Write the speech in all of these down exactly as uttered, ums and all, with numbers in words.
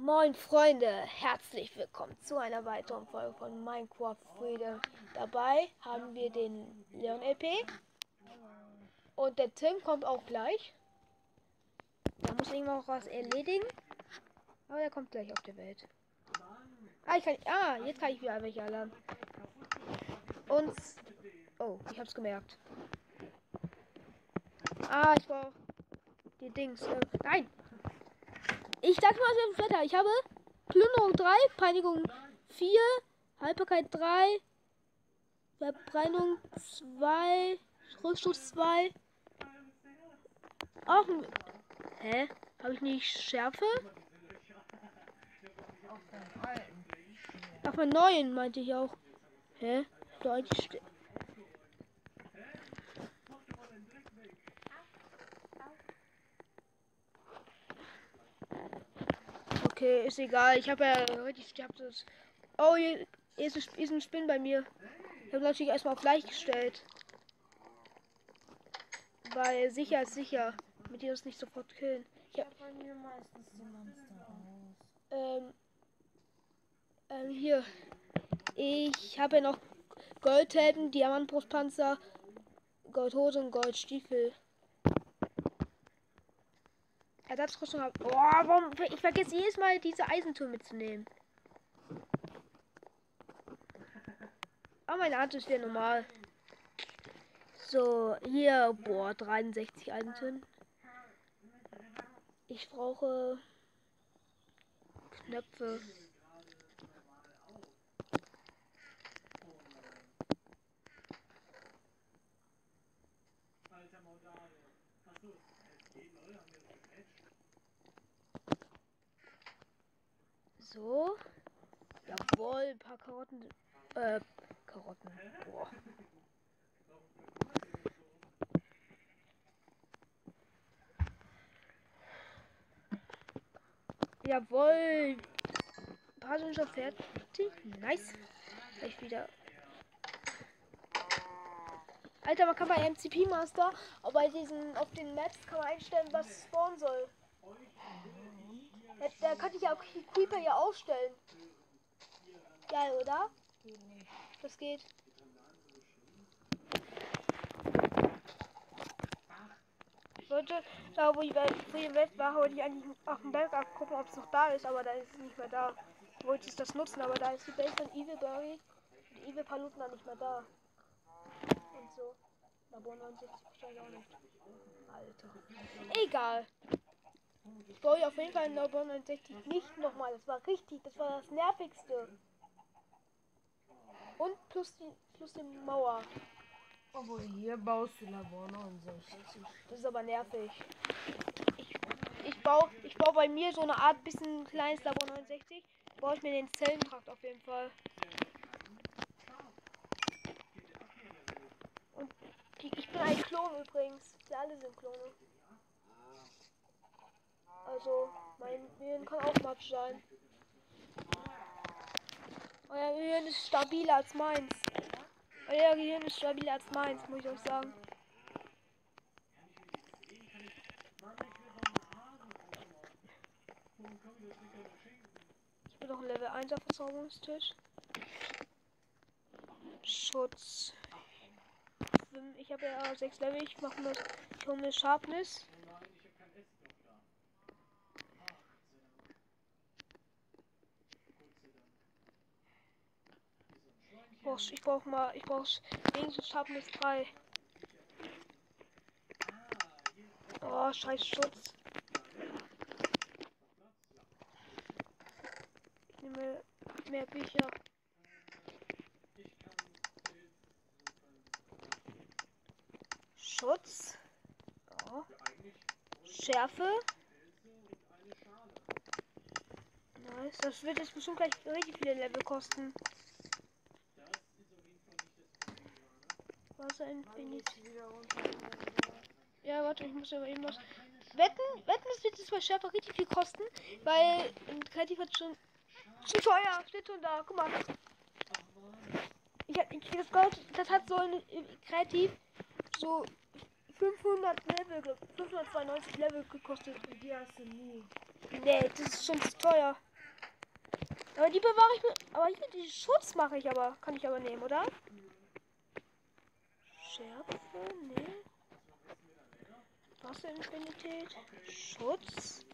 Moin Freunde, herzlich willkommen zu einer weiteren Folge von Minecraft Freedom. Dabei haben wir den Leon L P und der Tim kommt auch gleich. Da muss irgendwann noch was erledigen, aber er kommt gleich auf die Welt. Ah, ich kann, ah jetzt kann ich wieder welche alarm. Und, oh, ich hab's gemerkt. Ah, ich brauche die Dings. Äh, nein! Ich sag mal das Wetter. Ich habe Plünderung drei, Peinigung vier, Haltbarkeit drei, Verbrennung zwei, Rückstoß zwei. Auch ein. Hä? Habe ich nicht Schärfe? Auf meinen neuen meinte ich auch. Hä? Deutsch. Okay, ist egal. Ich habe ja richtig sterbt es. Oh, hier ist, ist ein Spin bei mir. Ich habe natürlich erstmal auf leicht gestellt. Weil sicher ist sicher. Mit dir das nicht sofort killen. Ich habe bei mir meistens die Monster aus. Ähm, ähm, hier. Ich habe ja noch Goldhelden, Diamantbrustpanzer, Goldhose und Goldstiefel. Ersatzrüstung habe. Oh, warum? Ich vergesse jedes Mal diese Eisentür mitzunehmen. Aber meine Art ist wieder normal. So, hier, boah, dreiundsechzig Eisentüren. Ich brauche Knöpfe. So. Jawohl, ein paar Karotten. Äh, Karotten. Boah. Jawohl. Ein paar sind schon fertig. Nice. Gleich wieder. Alter, man kann bei M C P Master, aber bei diesen, auf den Maps kann man einstellen, was spawnen soll. Da, da kann ich ja auch Creeper hier aufstellen. Geil, oder? Das geht. Ich wollte, da wo ich bei dem Welt war, wollte ich eigentlich auf dem Berg gucken, ob es noch da ist, aber da ist es nicht mehr da. Ich wollte ich das nutzen, aber da ist die Base von Evil Berry und Evil Paluten dann nicht mehr da. Und so. Labor neunundsechzig wahrscheinlich auch nicht. Alter. Egal. Ich baue auf jeden Fall in Labor neunundsechzig nicht nochmal. Das war richtig, das war das nervigste. Und plus die, plus die Mauer. Obwohl, hier baust du Labor neunundsechzig. Das ist aber nervig. Ich, ich baue ich baue bei mir so eine Art bisschen kleines Labor neunundsechzig. Baue ich mir den Zellentrakt auf jeden Fall. Und die, ich bin ein Klon übrigens. Wir alle sind Klone. Also, mein Gehirn kann auch Matsch sein. Euer Gehirn ist stabiler als meins. Euer Gehirn ist stabiler als meins, muss ich euch sagen. Ich bin noch ein Level eins auf Verzauberungstisch. Schutz. Ich habe ja sechs Level. Ich mache mir, ich hole mir Sharpness. Ich brauche ich brauch mal, ich brauche wenigstens Sharpness drei. Oh, scheiß Schutz. Ich nehme mehr Bücher. Schutz. Oh. Schärfe. Nice. Das wird jetzt bestimmt gleich richtig viele Level kosten. Was ein Infinity. Ja, warte, ich muss aber eben was. Wetten, wetten, das wird jetzt bei Schärfe richtig viel kosten, weil ein Kreativ hat schon zu teuer. Steht schon da. Guck mal. Ich, ich das Gold, das hat so ein Kreativ so fünfhundert Level, fünfhundertzweiundneunzig Level gekostet. Und die hast du nie. Nee, das ist schon zu teuer. Aber die bewahre ich mir. Aber hier, die Schutz mache ich aber. Kann ich aber nehmen, oder? Schärfe? Nee. Wasserinfinität. Schutz.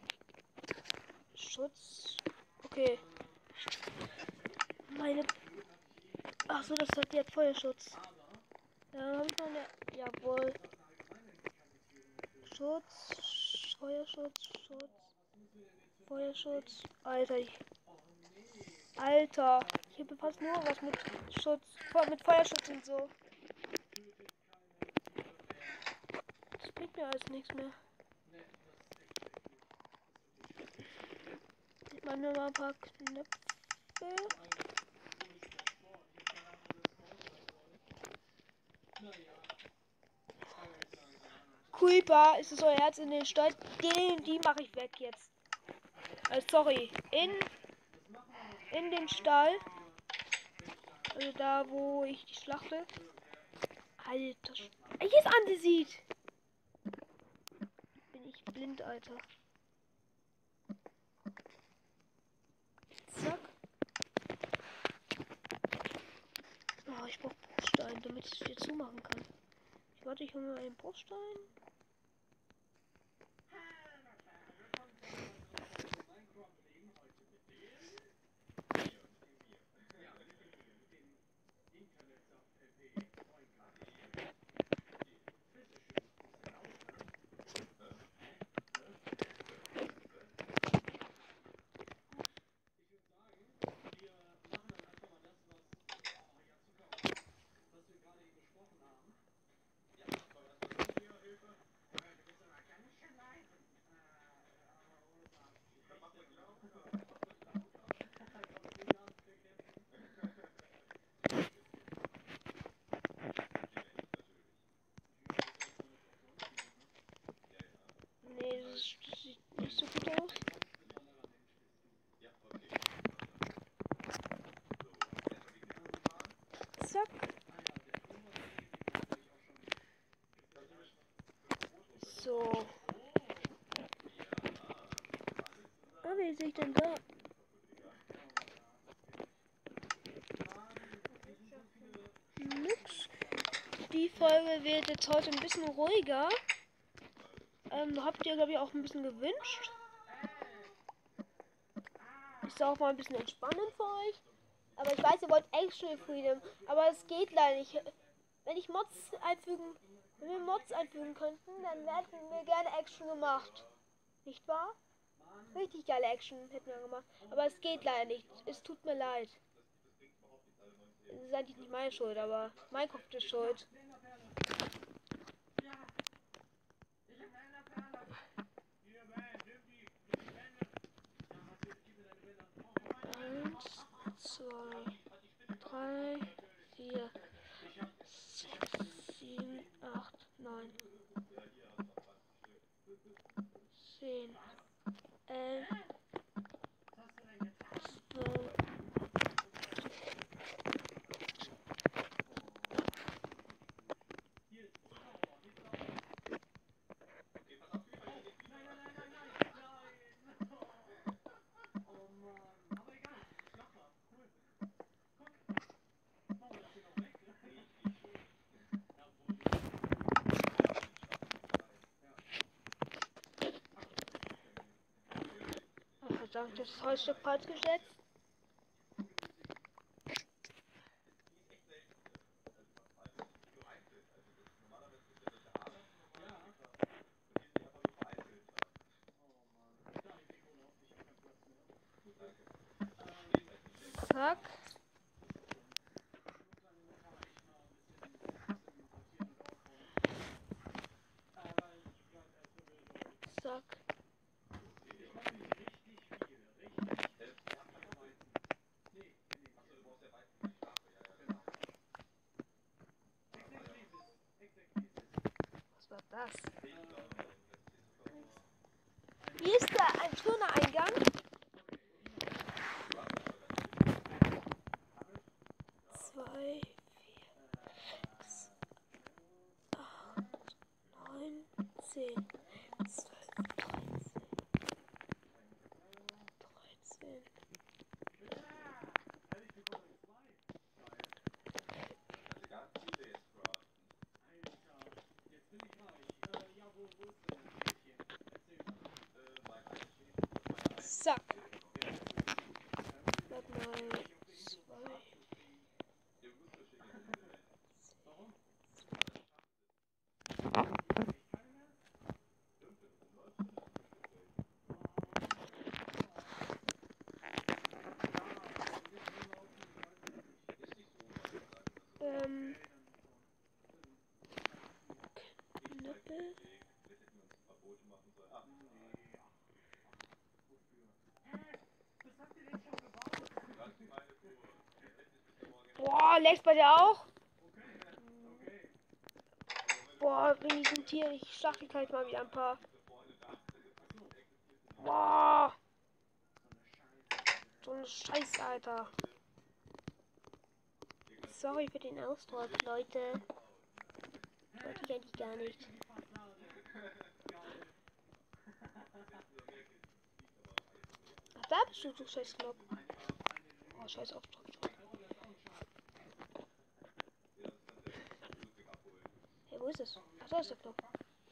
Schutz. Okay. Meine. Ach so, das hat jetzt Feuerschutz. Dann habe ich noch eine. Jawohl. Schutz. Feuerschutz. Schutz. Feuerschutz. Alter. Ich, Alter. Ich habe fast nur was mit Schutz. Mit Feuerschutz und so. Das bringt mir alles nichts mehr. Ich mache mir mal ein paar Knöpfe. Creeper, ist es euer Herz in den Stall? Den, die mache ich weg jetzt. Also, sorry. In, in den Stall. Also da, wo ich die schlachte. Alter. Hier ist Andesit. Bin ich blind, Alter. Zack. Oh, ich brauche Bruchstein, damit ich es dir zumachen kann. Ich warte, ich hole mir einen Bruchstein. Nee, das, das sieht nicht so gut aus. Zack. So. Ah, wie sehe ich denn da? Nix. Die Folge wird jetzt heute ein bisschen ruhiger. Ähm, habt ihr, glaube ich, auch ein bisschen gewünscht. Ist auch mal ein bisschen entspannend für euch. Aber ich weiß, ihr wollt Actual Freedom. Aber es geht leider nicht. Wenn ich Mods einfügen, wenn wir Mods einfügen könnten, dann hätten wir gerne Action gemacht. Nicht wahr? Richtig geile Action hätten wir gemacht. Aber es geht leider nicht. Es tut mir leid. Es ist eigentlich nicht meine Schuld, aber Minecraft ist schuld. Eins, zwei, drei, vier, sechs, sieben, acht, neun, zehn, elf, zwölf. Ach, verdammt, das Holzstück falsch gesetzt. Zack. Zack. Was war das? Hier ist da ein schöner Eingang. Zwei, vier, sechs, acht, neun, zehn, zwölf, dreizehn, dreizehn, Zack. Bleib mal zwei. Ähm. Knüppel. Boah, legst bei dir auch? Boah, wegen diesen Tieren. Ich schlachte gleich mal wieder ein paar. Boah. So ein Scheiß, Alter. Sorry für den Ausdruck, Leute. Wollte ich eigentlich gar nicht. Ach, da bist du, du scheiß Knopf. Oh, scheiß Aufdruck. Hey, wo ist es? Ach, da ist der Knopf.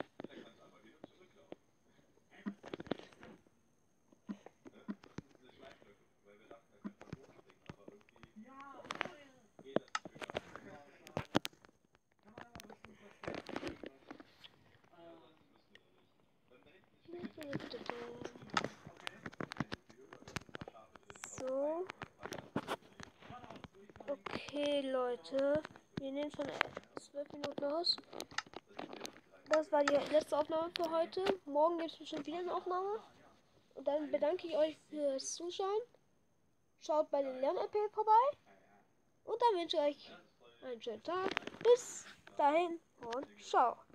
So. Okay, Leute. Wir nehmen schon zwölf Minuten aus. Das war die letzte Aufnahme für heute. Morgen gibt es bestimmt wieder eine Aufnahme. Und dann bedanke ich euch fürs Zuschauen. Schaut bei den Lern-L P vorbei. Und dann wünsche ich euch einen schönen Tag. Bis dahin und ciao.